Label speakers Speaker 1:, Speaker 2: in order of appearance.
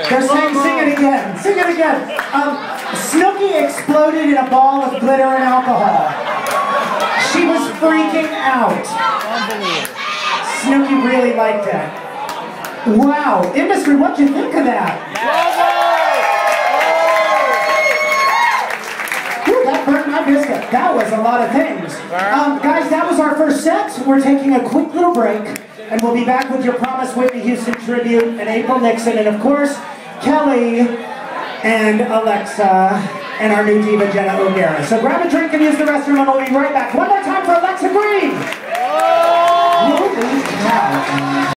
Speaker 1: They're saying sing it again. Sing it again. Snooki exploded in a ball of glitter and alcohol. She was freaking out. Snooki really liked that. Wow. Industry, what'd you think of that? Ooh, that burnt my biscuit. That was a lot of things. Guys, that was our first set. We're taking a quick little break. And we'll be back with your Promise Whitney Houston tribute and April Nixon, and of course, Kelly and Alexa and our new diva, Jenna O'Gara. So grab a drink and use the restroom, and we'll be right back. One more time for Alexa Green!